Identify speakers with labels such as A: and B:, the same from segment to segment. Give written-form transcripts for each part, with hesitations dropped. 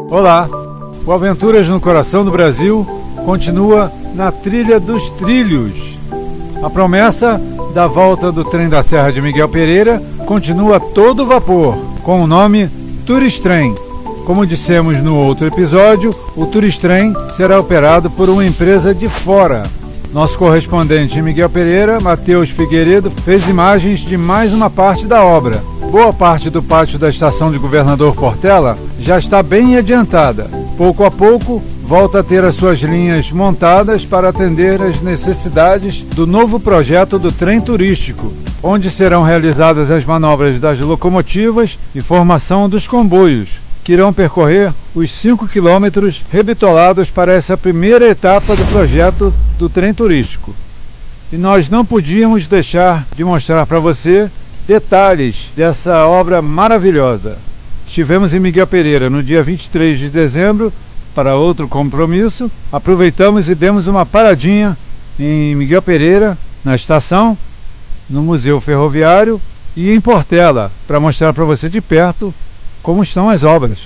A: Olá! O Aventuras no Coração do Brasil continua na trilha dos trilhos. A promessa da volta do trem da Serra de Miguel Pereira continua a todo vapor, com o nome Turistrem. Como dissemos no outro episódio, o Turistrem será operado por uma empresa de fora. Nosso correspondente em Miguel Pereira, Matheus Figueiredo, fez imagens de mais uma parte da obra. Boa parte do pátio da estação de Governador Portela já está bem adiantada. Pouco a pouco, volta a ter as suas linhas montadas para atender às necessidades do novo projeto do trem turístico, onde serão realizadas as manobras das locomotivas e formação dos comboios, que irão percorrer os 5 quilômetros rebitolados para essa primeira etapa do projeto do trem turístico. E nós não podíamos deixar de mostrar para você detalhes dessa obra maravilhosa. Estivemos em Miguel Pereira no dia 23 de dezembro para outro compromisso. Aproveitamos e demos uma paradinha em Miguel Pereira, na estação, no Museu Ferroviário e em Portela, para mostrar para você de perto como estão as obras.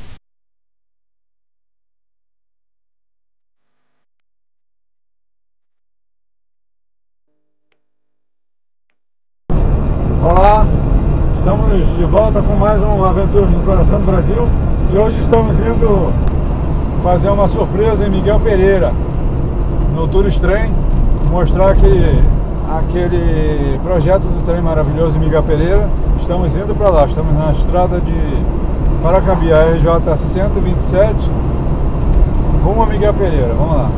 A: Olá, estamos de volta com mais um Aventuras no Coração do Brasil e hoje estamos indo fazer uma surpresa em Miguel Pereira, no Turistrem, mostrar que aquele projeto do trem maravilhoso em Miguel Pereira. Estamos indo para lá, estamos na estrada de Paracabiá, RJ 127, rumo a Miguel Pereira. Vamos lá.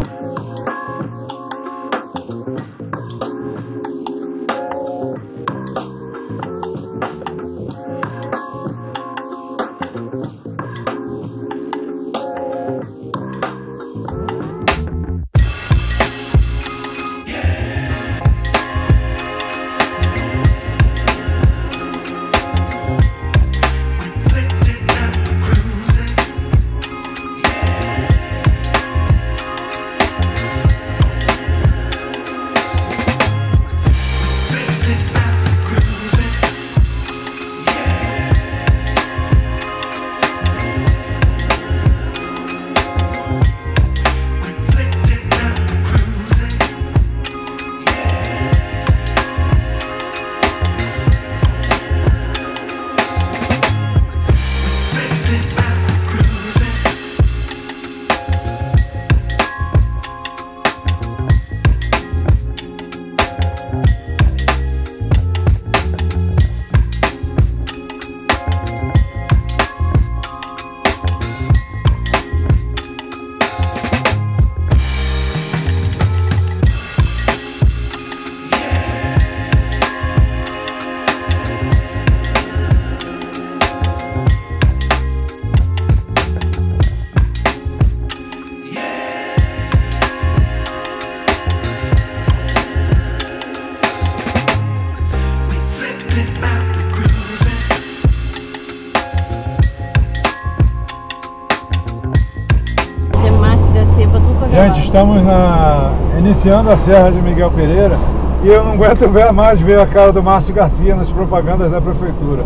A: Gente, estamos iniciando a Serra de Miguel Pereira e eu não aguento mais ver a cara do Márcio Garcia nas propagandas da prefeitura.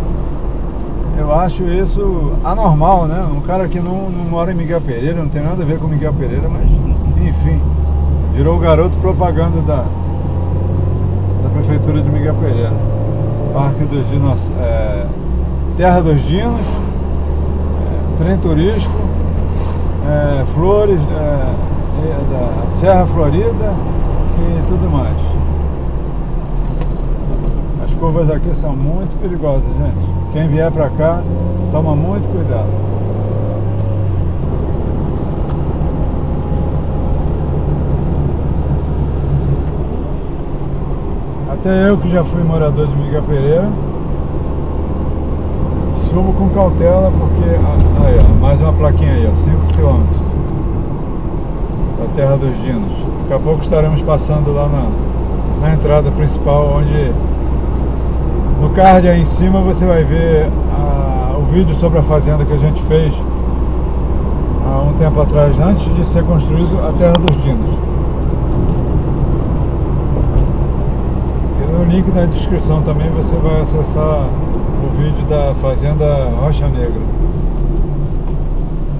A: Eu acho isso anormal, né? Um cara que não mora em Miguel Pereira, não tem nada a ver com Miguel Pereira, mas enfim, virou o garoto propaganda da prefeitura de Miguel Pereira. Parque dos Dinos, Terra dos Dinos, trem turístico, flores, da Serra Florida e tudo mais. As curvas aqui são muito perigosas, gente. Quem vier pra cá, toma muito cuidado. Até eu, que já fui morador de Miguel Pereira, subo com cautela, porque aí, ó, mais uma plaquinha aí, ó, 5 km da Terra dos Dinos. Daqui a pouco estaremos passando lá na entrada principal, onde no card aí em cima você vai ver o vídeo sobre a fazenda que a gente fez há um tempo atrás, antes de ser construído a Terra dos Dinos. E no link na descrição também você vai acessar o vídeo da Fazenda Rocha Negra.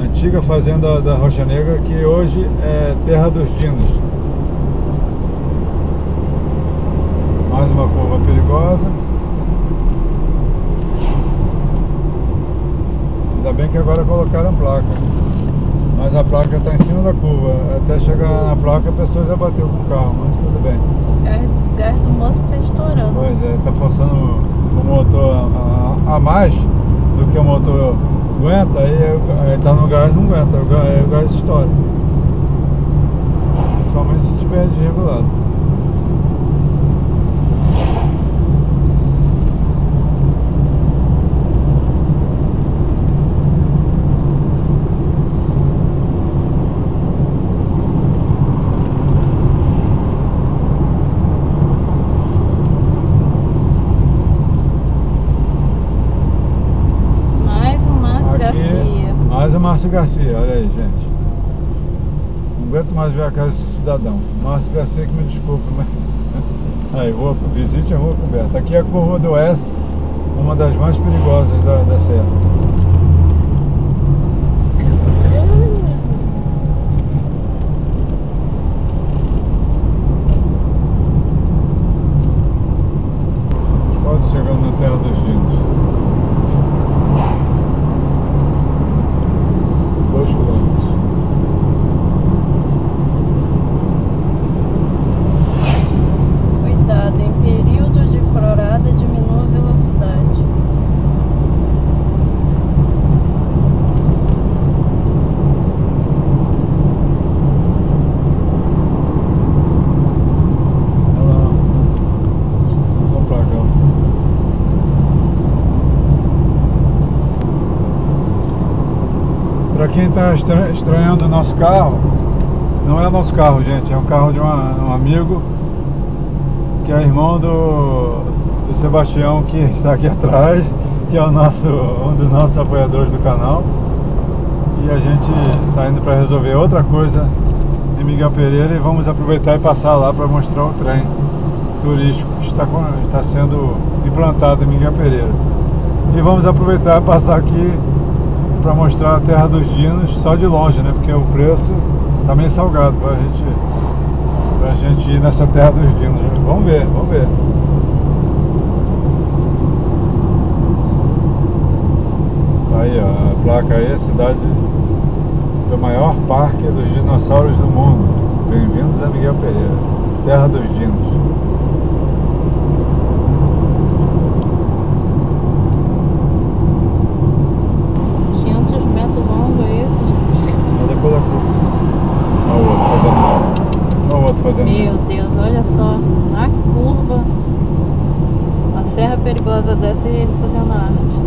A: antiga fazenda da Rocha Negra, que hoje é Terra dos Dinos. Mais uma curva perigosa. Ainda bem que agora colocaram placa, mas a placa está em cima da curva. Até chegar na placa a pessoa já bateu com o carro, mas tudo bem.
B: O gás do moço está estourando.
A: Pois é, está forçando o motor a mais do que o motor aguenta, aí está no gás, não aguenta, o gás estoura. Principalmente se estiver desregulado. Mais o Márcio Garcia, olha aí, gente. Não aguento mais ver a cara desse cidadão. Márcio Garcia, que me desculpe, mas... Aí, visite a Rua Coberta. Aqui é a curva do S, uma das mais perigosas da serra. Quase chegando na Terra dos Dinos. 2 quilômetros.
B: Cuidado, em períodos de florada diminua a velocidade.
A: Vamos pra cá. Para quem está estranhando o nosso carro, não é nosso carro, gente, é um carro de um amigo que é irmão do Sebastião, que está aqui atrás, que é um dos nossos apoiadores do canal. E a gente está indo para resolver outra coisa em Miguel Pereira e vamos aproveitar e passar lá para mostrar o trem turístico que está sendo implantado em Miguel Pereira. E vamos aproveitar e passar aqui para mostrar a Terra dos Dinos só de longe, né? Porque o preço tá meio salgado pra gente ir nessa Terra dos Dinos. Vamos ver, vamos ver. Tá aí, ó, a placa aí, a cidade do maior parque dos dinossauros do mundo. Bem-vindos a Miguel Pereira, Terra dos Dinos.
B: Meu Deus, olha só, na curva, a serra perigosa dessa e ele fazendo arte.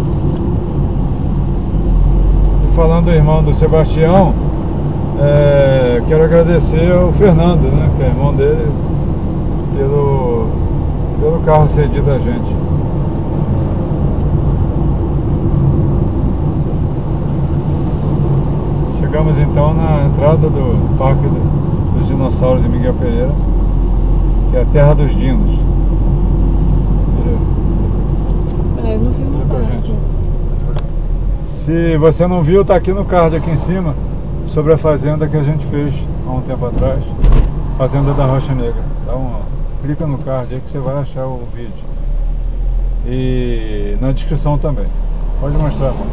A: E falando do irmão do Sebastião, quero agradecer ao Fernando, né, que é irmão dele, pelo carro cedido a gente. Chegamos então na entrada do Parque dos Dinossauros de Miguel Pereira, que é a Terra dos Dinos.
B: Eu não vi uma parte.
A: Se você não viu, tá aqui no card aqui em cima, sobre a fazenda que a gente fez há um tempo atrás, Fazenda da Rocha Negra. Clica no card aí que você vai achar o vídeo. E na descrição também. Pode mostrar, amor.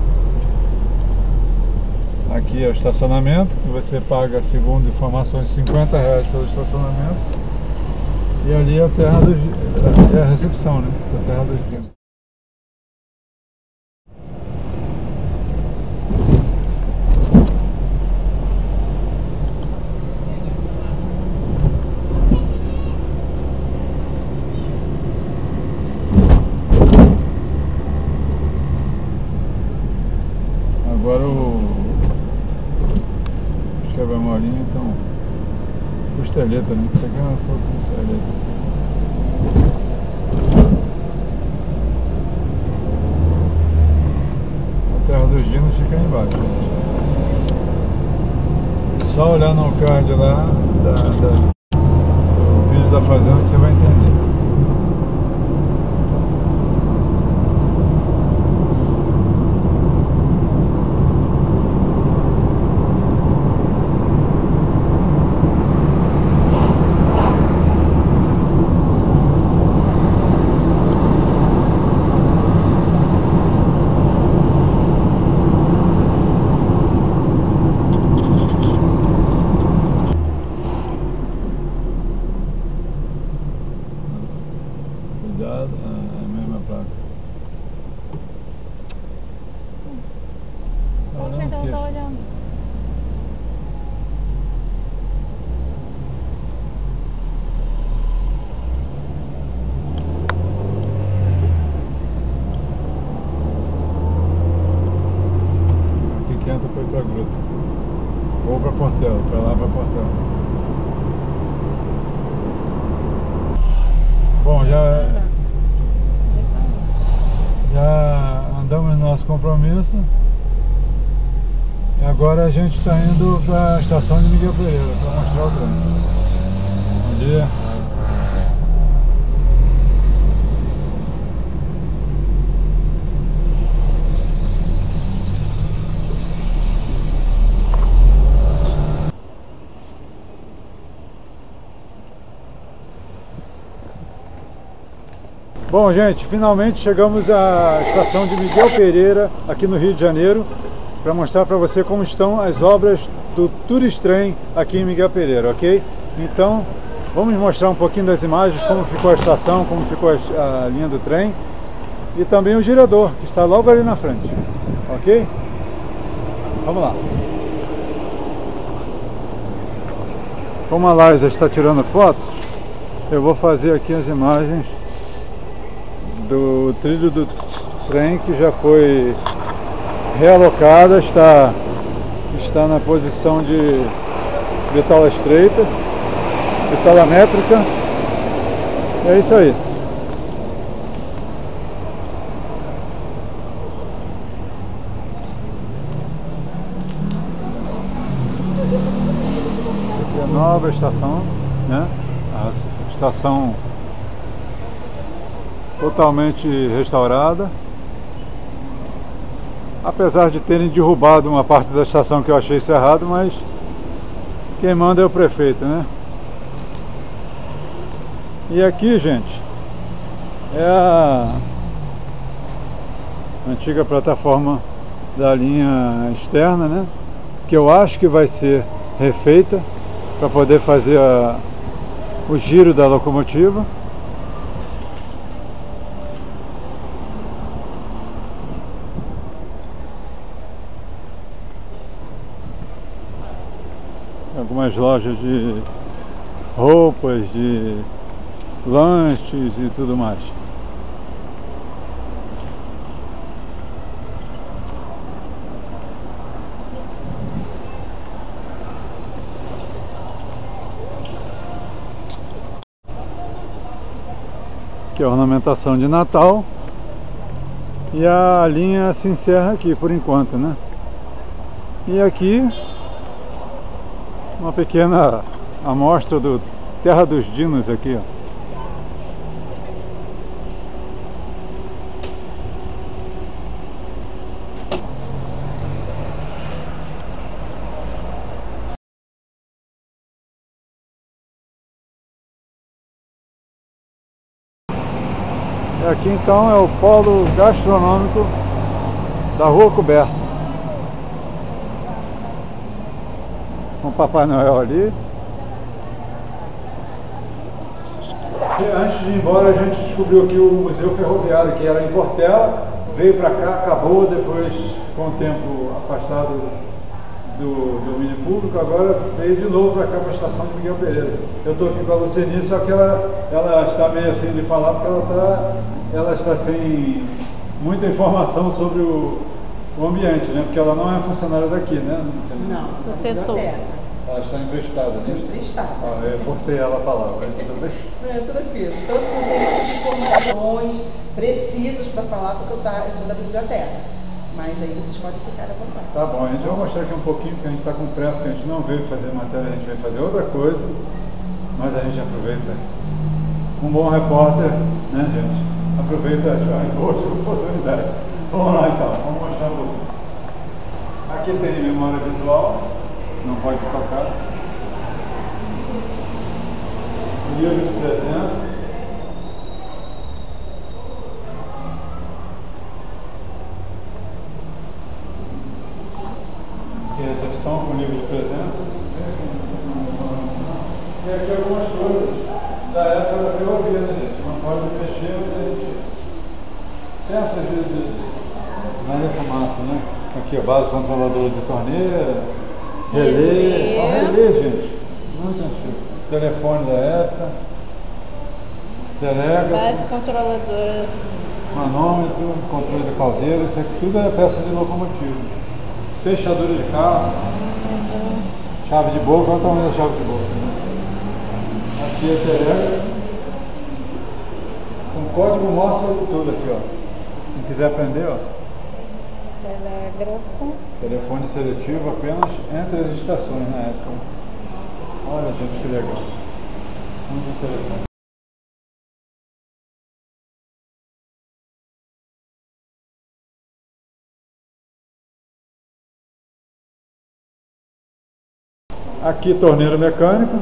A: Aqui é o estacionamento, que você paga, segundo informações, R$50 pelo estacionamento. E ali é a Terra dos Dinos, é a recepção, né? A Terra dos Dinos. Agora quebra molinha, então costeleta, né? Isso aqui é uma costeleta. A Terra dos Dinos fica aí embaixo, gente. Só olhar no card lá do vídeo da fazenda que você vai entender. Bom, já andamos no nosso compromisso. E agora a gente está indo para a estação de Miguel Pereira para mostrar o trem. Bom dia. Bom, gente, finalmente chegamos à estação de Miguel Pereira, aqui no Rio de Janeiro, para mostrar para você como estão as obras do Turistrem aqui em Miguel Pereira, ok? Então, vamos mostrar um pouquinho das imagens, como ficou a estação, como ficou a linha do trem e também o girador, que está logo ali na frente, ok? Vamos lá. Como a Liza está tirando fotos, eu vou fazer aqui as imagens do trilho do trem, que já foi realocada, está na posição de bitola estreita, bitola métrica. É isso aí. Aqui é a nova estação, né? A estação totalmente restaurada, apesar de terem derrubado uma parte da estação que eu achei isso errado, mas quem manda é o prefeito, né? E aqui, gente, é a antiga plataforma da linha externa, né? Que eu acho que vai ser refeita para poder fazer o giro da locomotiva. Algumas lojas de roupas, de lanches e tudo mais. Aqui é a ornamentação de Natal. E a linha se encerra aqui por enquanto, né? E aqui uma pequena amostra do Terra dos Dinos aqui, ó. E aqui então é o polo gastronômico da Rua Coberta. Com o Papai Noel ali. Antes de ir embora, a gente descobriu aqui o Museu Ferroviário, que era em Portela, veio para cá, acabou, depois ficou um tempo afastado do domínio público, agora veio de novo para cá, para a estação de Miguel Pereira. Eu estou aqui com a Luceni, só que ela está meio assim de falar, porque ela está sem muita informação sobre o ambiente, né? Porque ela não é funcionária daqui, né?
B: Não, do setor.
A: Ela está emprestada, né?
C: Emprestada.
A: Eu forcei ela a falar, mas tudo bem?
C: Não, é tranquilo. Então, não tem informações precisas para falar, porque eu sou da biblioteca. Mas aí vocês podem ficar à vontade.
A: Tá bom, a gente vai mostrar aqui um pouquinho, porque a gente está com pressa, que a gente não veio fazer matéria, a gente veio fazer outra coisa, mas a gente aproveita. Um bom repórter, né, gente? Aproveita as boas oportunidades. Vamos lá então, vamos mostrar um pouquinho. Aqui tem memória visual, não pode tocar. Livro de presença. Aqui recepção com livro de presença. E aqui algumas coisas da época da ferrovia, né, gente? Não pode mexer, peças Maria Fumaça, né? Aqui a base controladora de torneira, relé, gente, muito antigo. Telefone da época, telégrafo,
B: Base controladora,
A: manômetro, controle de caldeira, isso aqui tudo é peça de locomotiva. Fechadura de carro, chave de boca, olha o tamanho da chave de boca. Aqui é telégrafo. código mostra tudo aqui, ó. Quem quiser aprender, ó.
B: Telégrafo.
A: Telefone seletivo apenas entre as estações na época. Olha, gente, que legal. Muito interessante. Aqui, torneiro mecânico.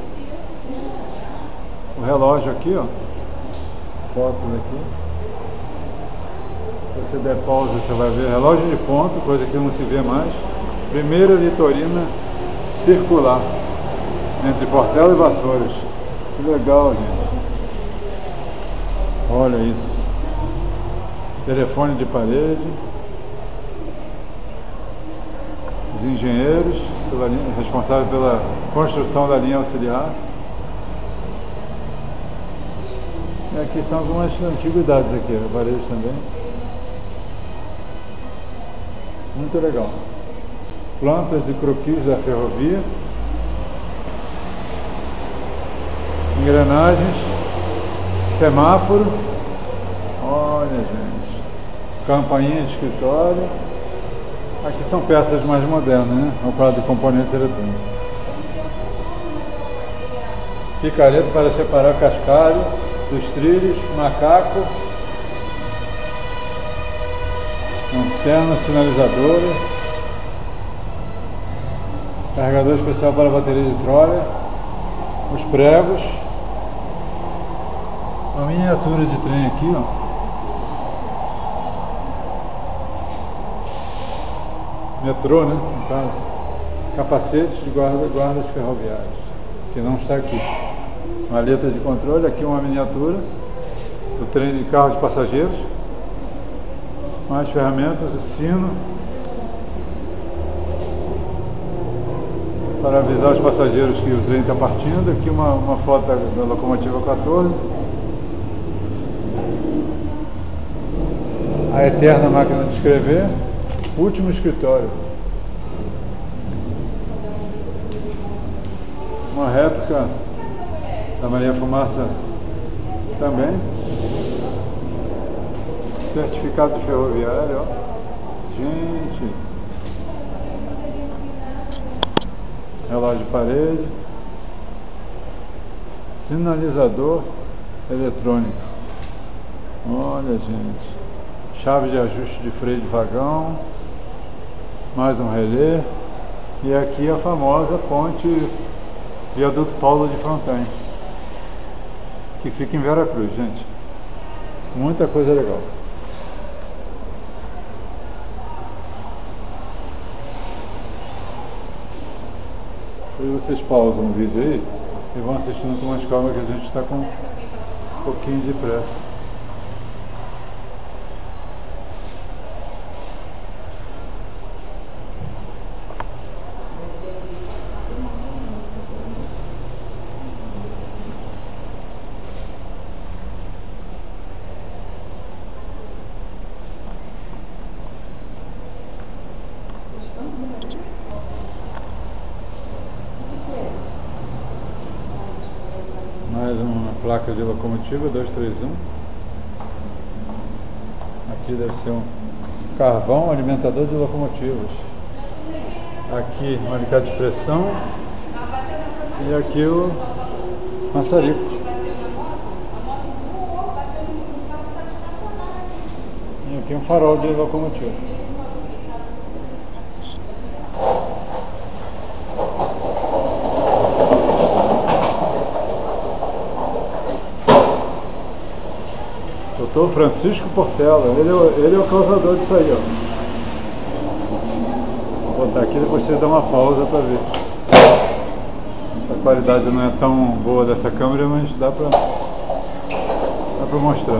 A: O relógio aqui, ó. Fotos aqui. Se você der pausa, você vai ver relógio de ponto, coisa que não se vê mais. Primeira vitorina circular entre Portela e Vassouras. Que legal, gente. Olha isso. Telefone de parede. Os engenheiros responsáveis pela construção da linha auxiliar. E aqui são algumas antiguidades aqui, aparelhos também. Muito legal. Plantas e croquis da ferrovia. Engrenagens. Semáforo. Olha, gente. Campainha de escritório. Aqui são peças mais modernas, né? Ao quadro de componentes eletrônicos. Picareta para separar cascalho dos trilhos, macaco, lanterna sinalizadora, carregador especial para bateria de trolha, os pregos, uma miniatura de trem aqui, ó. Metrô, né, no caso. Capacete de guardas ferroviários, que não está aqui. Maleta de controle, aqui uma miniatura do trem de carro de passageiros. Mais ferramentas, o sino para avisar os passageiros que o trem está partindo. Aqui uma foto da locomotiva 14. A eterna máquina de escrever. Último escritório. Uma réplica da Maria Fumaça também. Certificado de ferroviário, ó. Gente. Relógio de parede. Sinalizador eletrônico. Olha, gente. Chave de ajuste de freio de vagão. Mais um relé. E aqui a famosa ponte Viaduto Paulo de Fronten, que fica em Vera Cruz, gente. Muita coisa legal. Depois vocês pausam o vídeo aí e vão assistindo com mais calma, que a gente está com um pouquinho de pressa. Mais uma placa de locomotiva 231. Aqui deve ser um carvão alimentador de locomotivas. Aqui um alicate de pressão. E aqui o maçarico. E aqui um farol de locomotiva. Doutor Francisco Portela, ele é o causador disso aí, ó. Vou botar aqui, depois você dá uma pausa para ver. A qualidade não é tão boa dessa câmera, mas dá para mostrar.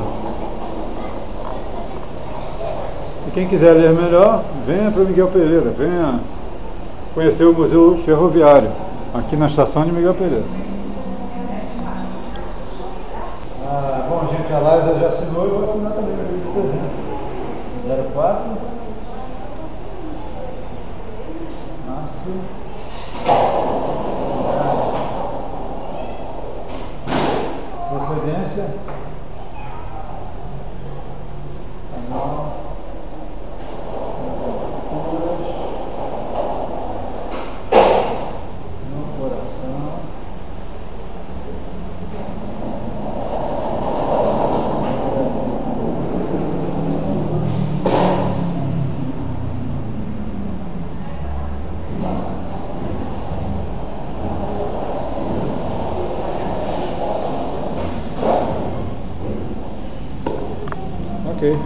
A: E quem quiser ler melhor, venha para Miguel Pereira, venha conhecer o Museu Ferroviário, aqui na estação de Miguel Pereira. Bom, gente, a Laisa já assinou, eu vou assinar também o livro de presença. 04 março. Procedência Ok.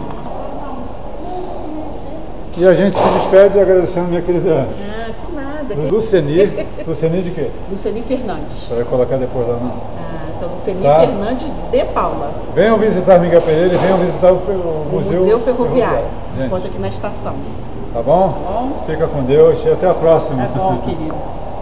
A: E a gente se despede agradecendo minha querida
C: que nada.
A: Luceni. Luceni de quê?
C: Luceni Fernandes.
A: Você vai colocar depois lá, não?
C: Então Luceni
A: Tá.
C: Fernandes de Paula.
A: Venham visitar Miguel Pereira e venham visitar o
C: Museu Ferroviário.
A: Gente,
C: Enquanto aqui na estação.
A: tá bom?
C: Tá bom?
A: Fica com Deus e até a próxima.
C: Tá bom, querido.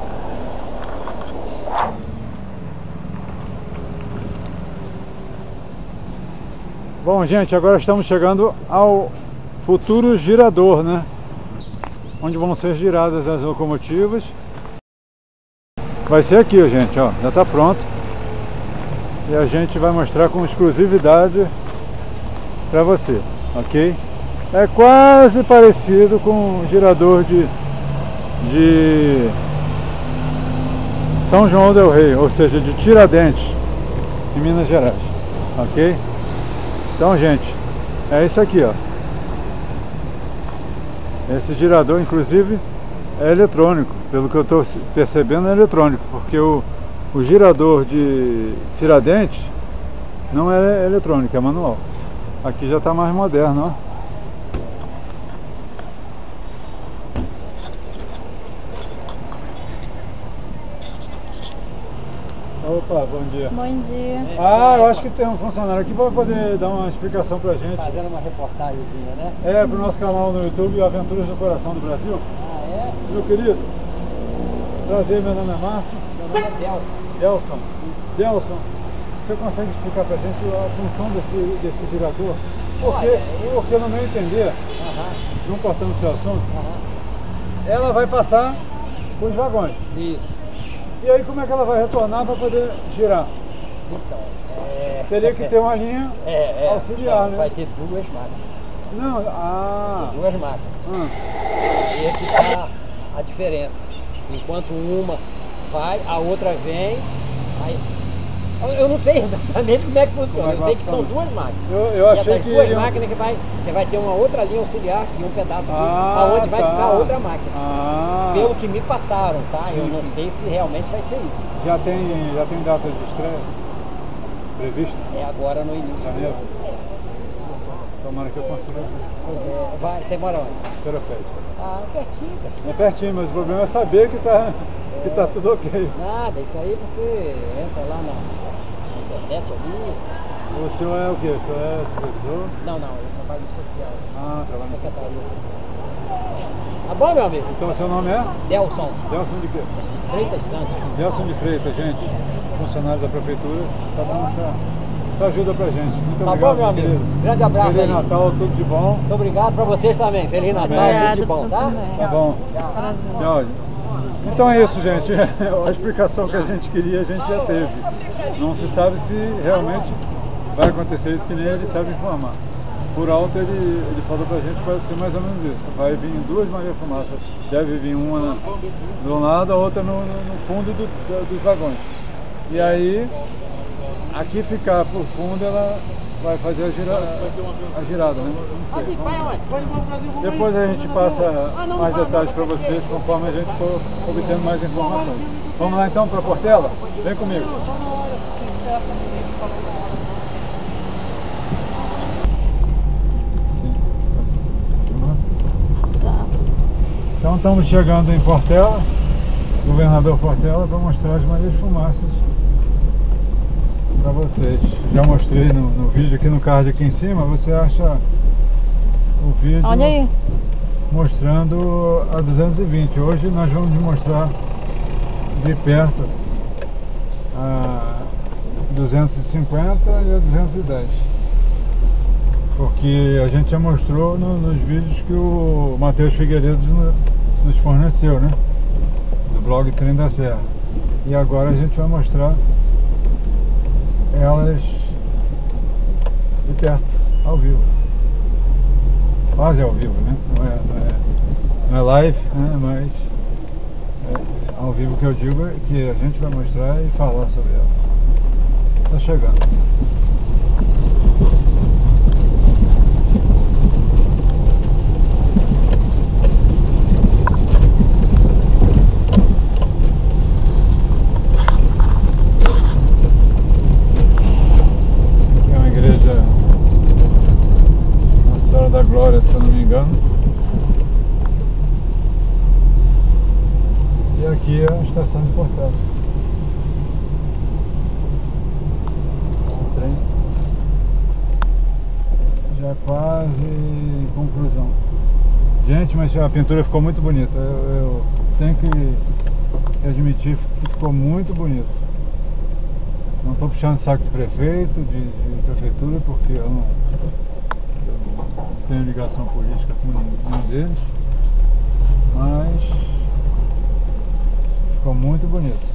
A: Bom, gente, agora estamos chegando ao futuro girador, né? Onde vão ser giradas as locomotivas. Vai ser aqui, gente, ó, já está pronto. E a gente vai mostrar com exclusividade para você, ok? É quase parecido com o girador de São João del Rei, ou seja, de Tiradentes, em Minas Gerais, ok? Então, gente, é isso aqui, ó. Esse girador, inclusive, é eletrônico. Pelo que eu estou percebendo, é eletrônico, porque o girador de Tiradentes não é eletrônico, é manual. Aqui já está mais moderno, ó. Opa, bom dia.
B: Bom dia.
A: Eu acho que tem um funcionário aqui para poder dar uma explicação pra gente.
D: Fazendo uma reportagemzinha, né?
A: É, pro nosso canal no YouTube, Aventuras do Coração do Brasil. Meu querido, prazer, meu nome é Márcio.
D: Meu nome é Delson.
A: Delson, você consegue explicar pra gente a função desse girador? Porque no meu entender, não cortando o seu assunto, ela vai passar os vagões.
D: Isso.
A: E aí como é que ela vai retornar para poder girar?
D: Então,
A: teria que ter uma linha auxiliar,
D: então,
A: né?
D: vai ter duas máquinas.
A: Não,
D: Duas máquinas. E aqui está a diferença. Enquanto uma vai, a outra vem. Aí, eu não sei exatamente como é que funciona. Eu sei que são duas máquinas.
A: Eu achei
D: e
A: que
D: duas máquinas que vai ter uma outra linha auxiliar aqui, um pedaço aqui, aonde vai ficar outra máquina. Pelo que me passaram, tá? Eu não sei se realmente vai ser isso.
A: Já tem data de estreia prevista?
D: É agora no início.
A: Janeiro? Tomara que eu consiga.
D: Você mora onde?
A: Serofete.
D: Pertinho, cara.
A: É pertinho, mas o problema é saber que tá tudo ok.
D: Nada, isso aí você entra lá na internet ali.
A: O senhor é o quê? O senhor é supervisor?
D: Não, eu trabalho no social.
A: Trabalho no
D: Secretaria Social. Tá bom, meu amigo?
A: Então o seu nome é?
D: Delson.
A: Delson de quê?
D: Freitas Santos.
A: Delson de Freitas, gente. Funcionário da prefeitura. Tá dando essa ajuda pra gente. Muito
D: Tá
A: obrigado,
D: bom, meu amigo.
A: querido.
D: Grande abraço
A: Feliz
D: aí.
A: Natal, tudo de bom.
D: Muito obrigado pra vocês também. Feliz Natal,
A: Obrigada,
D: tudo de bom, tá?
A: Tá bom. Tchau. Então é isso, gente. A explicação que a gente queria, a gente já teve. Não se sabe se realmente vai acontecer isso, que nem ele sabe informar. Por alto, ele falou pra gente que vai ser mais ou menos isso. Vai vir duas Maria Fumaça. Deve vir uma de um lado, a outra no fundo dos vagões. E aí, aqui ficar por fundo, ela vai fazer a girada, né? Não sei. Depois a gente passa mais detalhes para vocês, conforme a gente for obtendo mais informações. Vamos lá então para a Portela? Vem comigo. Então estamos chegando em Portela, Governador Portela, para mostrar as Marias Fumaças para vocês. Já mostrei no vídeo aqui no card aqui em cima, você acha o vídeo
B: Olha aí.
A: Mostrando a 220. Hoje nós vamos mostrar de perto a 250 e a 210. Porque a gente já mostrou nos vídeos que o Matheus Figueiredo nos forneceu, né? Do blog Trem da Serra. E agora a gente vai mostrar elas de perto, ao vivo. Quase ao vivo, né? Não é live, né? Mas ao vivo que eu digo é que a gente vai mostrar e falar sobre ela. Tá chegando. é quase conclusão. Gente, mas a pintura ficou muito bonita. Eu tenho que admitir que ficou muito bonito. Não estou puxando saco de prefeito, de prefeitura, porque eu não tenho ligação política com nenhum deles. Mas ficou muito bonito.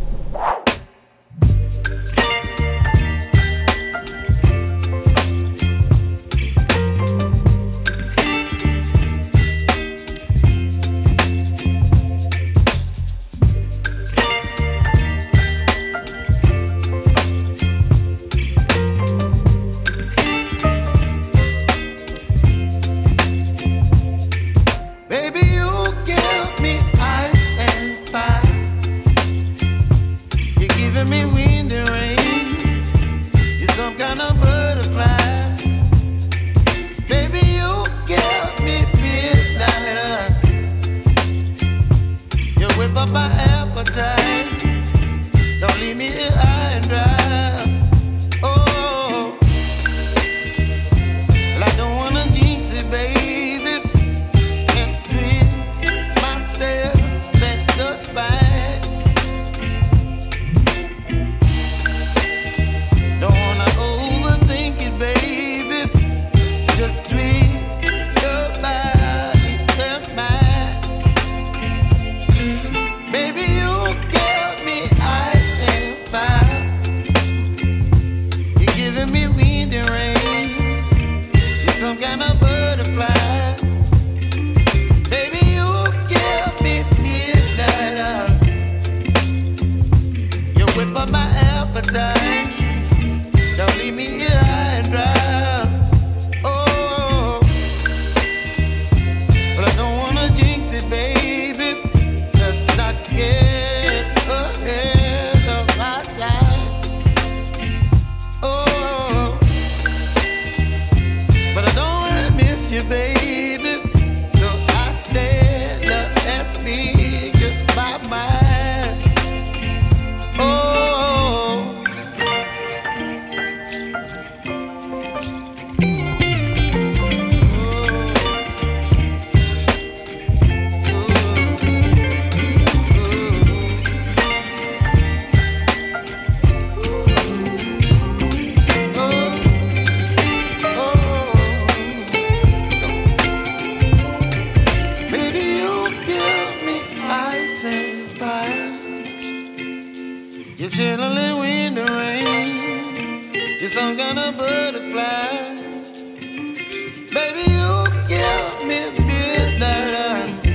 E: Some kind of butterfly. Baby, you give me midnight.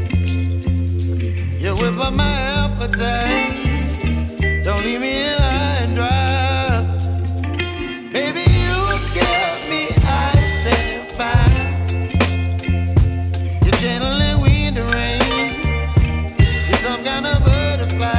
E: You whip up my appetite. Don't leave me here high and dry. Baby, you give me ice and fire. You're channeling wind and rain. You're some kind of butterfly.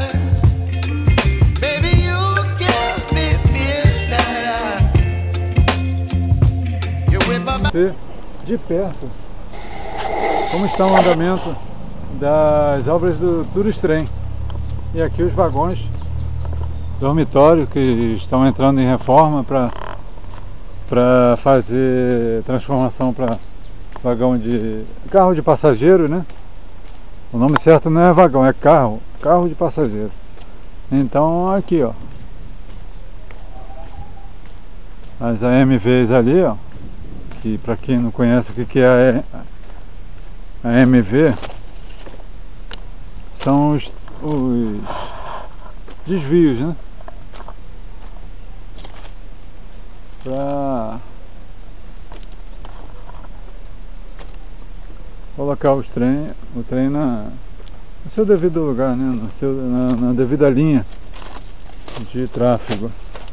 A: De perto como está o andamento das obras do Touristtrem. E aqui os vagões dormitório que estão entrando em reforma para fazer transformação para vagão de carro de passageiro, né? O nome certo não é vagão, é carro de passageiro. Então aqui, ó, as AMVs ali, ó, que para quem não conhece o que é a AMV, são os desvios, né? Para colocar o trem no seu devido lugar, né? Na devida linha de tráfego.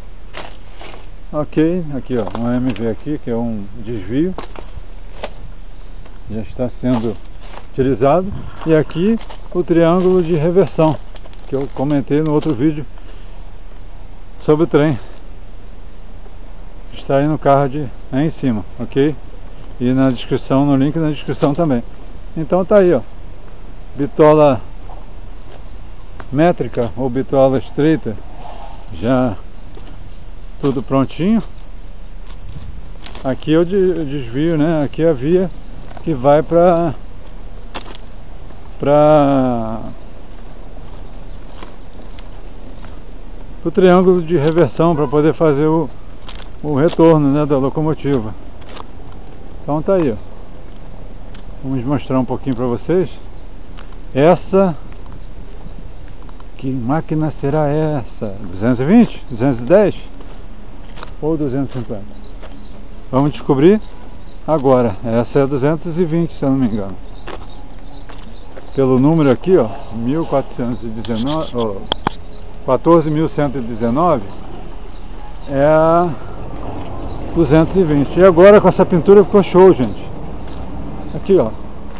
A: Ok, aqui ó, um AMV aqui, que é um desvio, já está sendo utilizado. E aqui o triângulo de reversão, que eu comentei no outro vídeo sobre o trem. Está aí no card aí em cima, ok? E na descrição, no link na descrição também. Então tá aí, ó, bitola métrica ou bitola estreita, já tudo prontinho. Aqui é o desvio, né? Aqui é a via que vai para o triângulo de reversão, para poder fazer o retorno, né, da locomotiva. Então tá aí, ó. Vamos mostrar um pouquinho para vocês. Que máquina será essa? 220? 210? Ou 250? Vamos descobrir agora. Essa é a 220, se eu não me engano. Pelo número aqui, ó, 1419, ó, 14.119 é a 220. E agora com essa pintura ficou show, gente. Aqui, ó.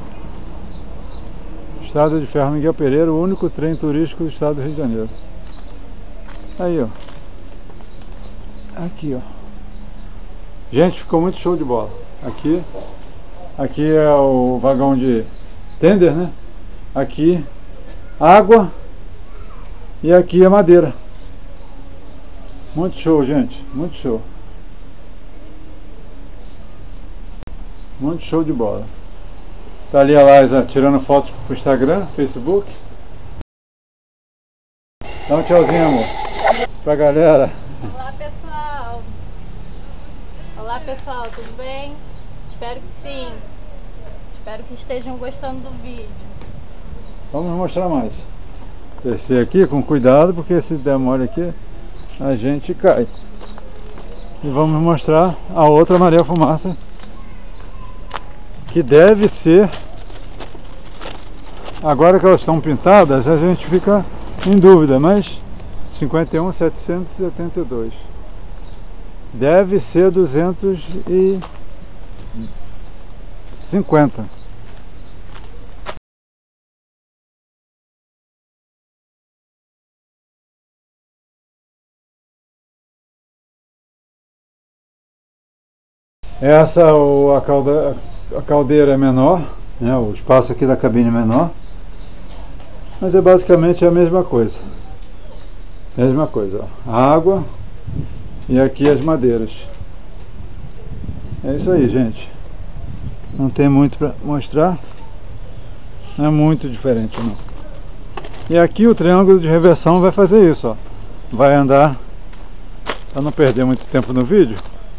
A: Estrada de Ferro Miguel Pereira, o único trem turístico do estado do Rio de Janeiro. Aí, ó. Aqui, ó. Gente, ficou muito show de bola. Aqui é o vagão de tender, né? Aqui água e aqui é madeira. Muito show, gente. Muito show. Muito show de bola. Tá ali a Liza tirando fotos pro Instagram, Facebook. Dá um tchauzinho, amor, pra galera.
B: Olá, pessoal. Olá, pessoal, tudo bem? Espero que sim. Espero que estejam gostando do vídeo.
A: Vamos mostrar mais. Descer aqui com cuidado, porque se der mole aqui, a gente cai. E vamos mostrar a outra Maria Fumaça, que deve ser, agora que elas estão pintadas, a gente fica em dúvida, mas 51.772 deve ser 250. Essa, a caldeira é menor, né? O espaço aqui da cabine é menor, mas é basicamente a mesma coisa. Mesma coisa, ó. A água e aqui as madeiras. É isso aí, gente. Não tem muito para mostrar. Não é muito diferente, não. E aqui o triângulo de reversão vai fazer isso, ó. Vai andar, para não perder muito tempo no vídeo,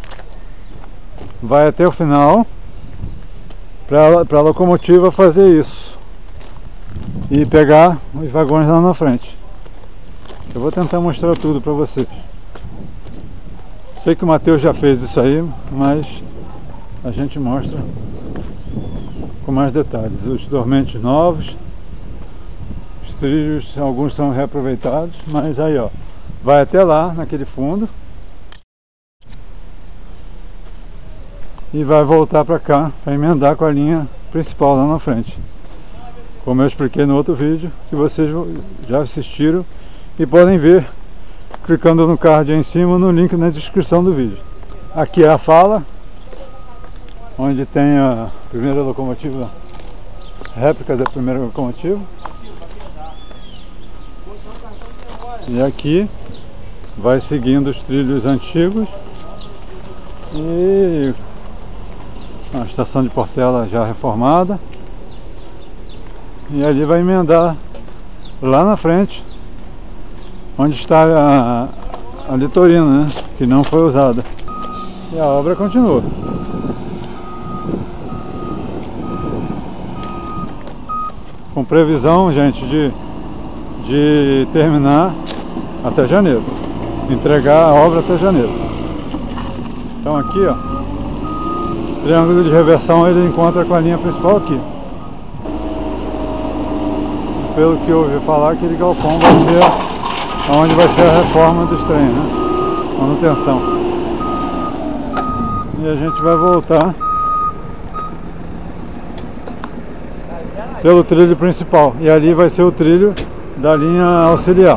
A: vai até o final, para a locomotiva fazer isso e pegar os vagões lá na frente. Eu vou tentar mostrar tudo para vocês. Sei que o Matheus já fez isso aí, mas a gente mostra com mais detalhes. Os dormentes novos, os trilhos, alguns são reaproveitados, mas aí, ó, vai até lá naquele fundo e vai voltar para cá para emendar com a linha principal lá na frente, como eu expliquei no outro vídeo que vocês já assistiram e podem ver clicando no card aí em cima, no link na descrição do vídeo. Aqui é a fala onde tem a primeira locomotiva, réplica da primeira locomotiva, e aqui vai seguindo os trilhos antigos e a estação de Portela já reformada, e ali vai emendar lá na frente onde está a litorina, né, que não foi usada, e a obra continua. Com previsão, gente, de terminar até janeiro, entregar a obra até janeiro. Então aqui, ó, triângulo de reversão ele encontra com a linha principal aqui. Pelo que eu ouvi falar, aquele galpão vai ser onde vai ser a reforma dos trens, né? Manutenção. E a gente vai voltar pelo trilho principal. E ali vai ser o trilho da linha auxiliar.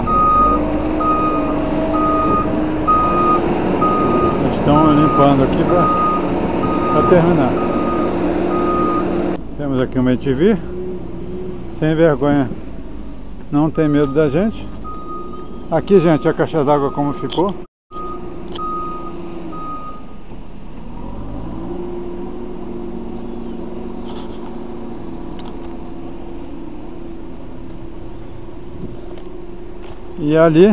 A: Estão limpando aqui para terminar. Temos aqui uma ATV sem vergonha, não tem medo da gente. Aqui, gente, a caixa d'água como ficou. E ali,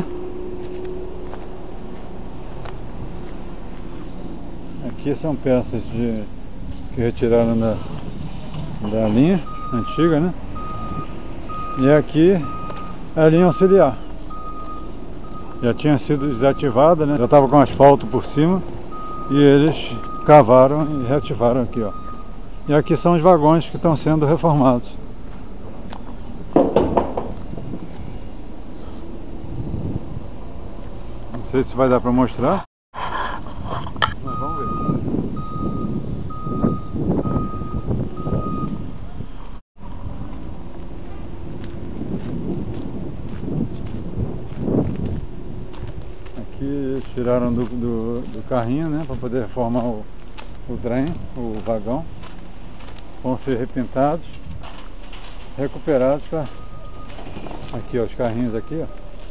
A: aqui são peças que retiraram da linha antiga, né? E aqui é a linha auxiliar. Já tinha sido desativada, né? Já estava com asfalto por cima e eles cavaram e reativaram aqui, ó. E aqui são os vagões que estão sendo reformados. Não sei se vai dar para mostrar, mas vamos ver. Aqui eles tiraram do carrinho, né, para poder reformar o trem, o vagão. Vão ser repintados, recuperados para aqui, ó, os carrinhos aqui, ó,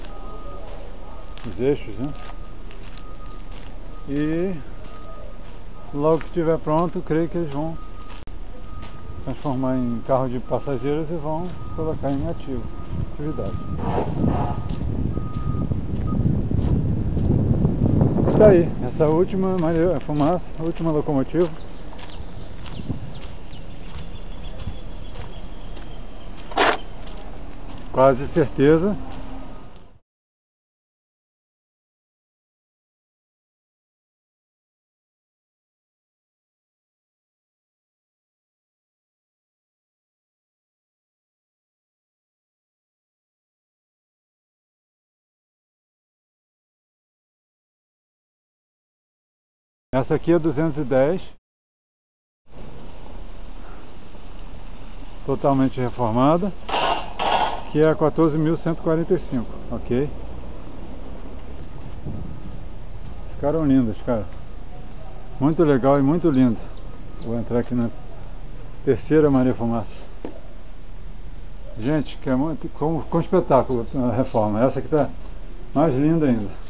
A: os eixos, né? E logo que estiver pronto, creio que eles vão transformar em carro de passageiros e vão colocar em atividade. Está aí, essa última fumaça, a última locomotiva. Quase certeza. Essa aqui é 210, totalmente reformada, que é a 14.145, ok? Ficaram lindas, cara. Muito legal e muito lindo. Vou entrar aqui na terceira Maria Fumaça. Gente, que é muito com espetáculo a reforma. Essa aqui tá mais linda ainda.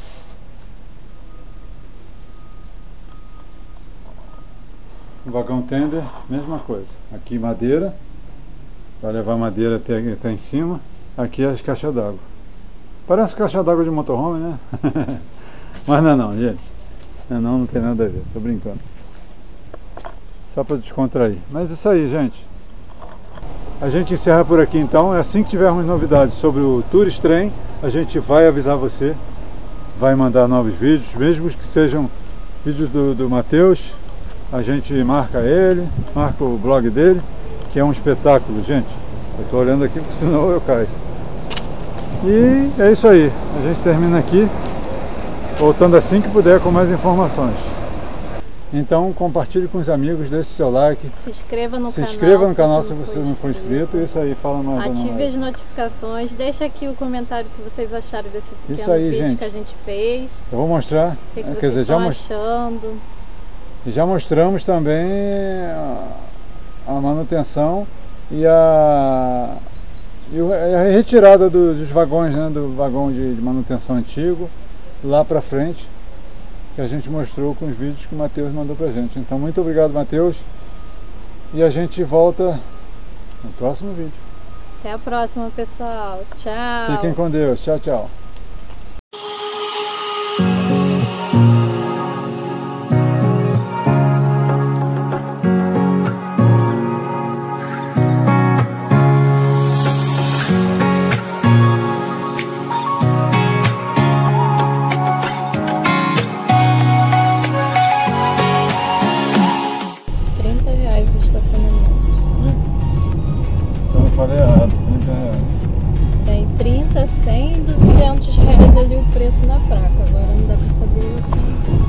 A: O vagão tender, mesma coisa. Aqui madeira, vai levar madeira até em cima. Aqui as caixas d'água. Parece caixa d'água de motorhome, né? Mas não é não, gente. Não tem nada a ver, tô brincando. Só para descontrair. Mas isso aí, gente. A gente encerra por aqui então. Assim que tivermos novidades sobre o Tourist Trem, a gente vai avisar você. Vai mandar novos vídeos, mesmo que sejam vídeos do Matheus. A gente marca ele, marca o blog dele, que é um espetáculo, gente. Eu estou olhando aqui porque senão eu caio. E é isso aí. A gente termina aqui, voltando assim que puder com mais informações. Então compartilhe com os amigos, deixe seu like.
B: Se inscreva no canal.
A: Se inscreva no canal se você não for inscrito. Isso aí, fala mais.
B: Ative as notificações. Deixa aqui o comentário que vocês acharam desse pequeno vídeo gente. Que a gente fez.
A: Eu vou mostrar.
B: O que vocês estão achando.
A: E já mostramos também a manutenção e a retirada dos vagões, né, do vagão de manutenção antigo lá pra frente, que a gente mostrou com os vídeos que o Matheus mandou pra gente. Então muito obrigado, Matheus, e a gente volta no próximo vídeo.
B: Até a próxima, pessoal. Tchau.
A: Fiquem com Deus. Tchau, tchau. Falei errado, 30 reais.
B: Tem 30, 100 e 200 reais ali o preço na placa. Agora não dá pra saber o que.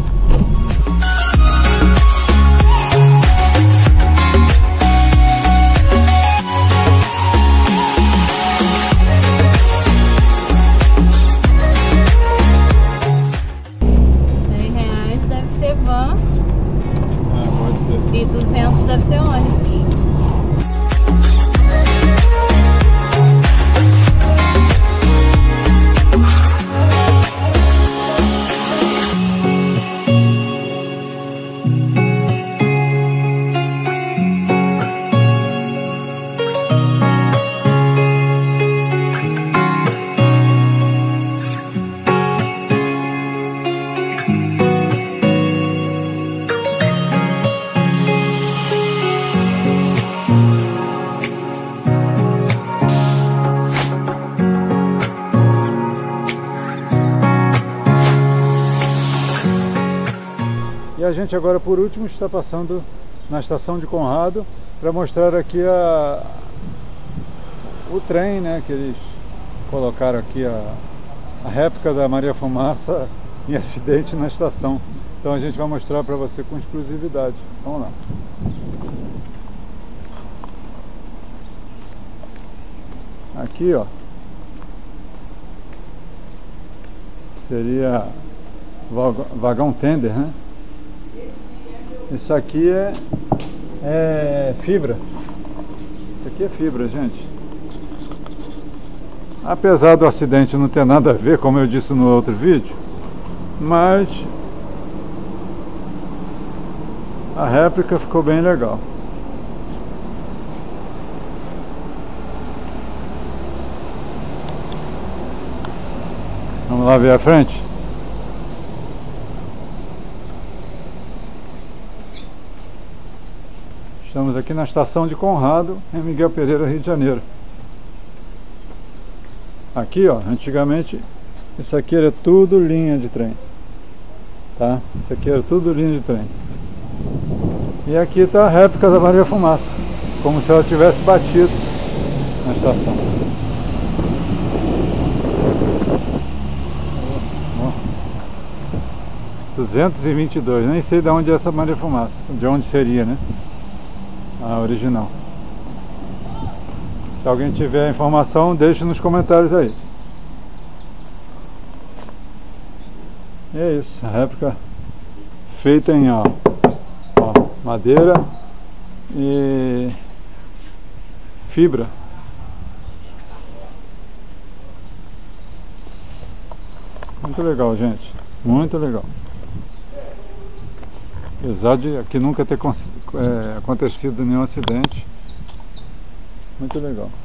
B: R$100 deve ser van.
A: Pode ser.
B: E 200 deve ser ônibus.
A: E a gente agora, por último, está passando na estação de Conrado para mostrar aqui o trem, né, que eles colocaram aqui a réplica da Maria Fumaça em acidente na estação. Então a gente vai mostrar para você com exclusividade. Vamos lá. Aqui, ó, seria vagão tender, né? Isso aqui é fibra. Isso aqui é fibra, gente. Apesar do acidente não ter nada a ver, como eu disse no outro vídeo, mas a réplica ficou bem legal. Vamos lá ver a frente. Estamos aqui na estação de Conrado, em Miguel Pereira, Rio de Janeiro. Aqui, ó, antigamente isso aqui era tudo linha de trem, tá? Isso aqui era tudo linha de trem. E aqui está a réplica da Maria Fumaça, como se ela tivesse batido na estação. 222, nem sei de onde é essa Maria Fumaça, de onde seria, né? A original. Se alguém tiver informação, deixe nos comentários aí. E é isso, a réplica feita em madeira e fibra. Muito legal, gente, muito legal. Apesar de aqui nunca ter acontecido nenhum acidente, muito legal.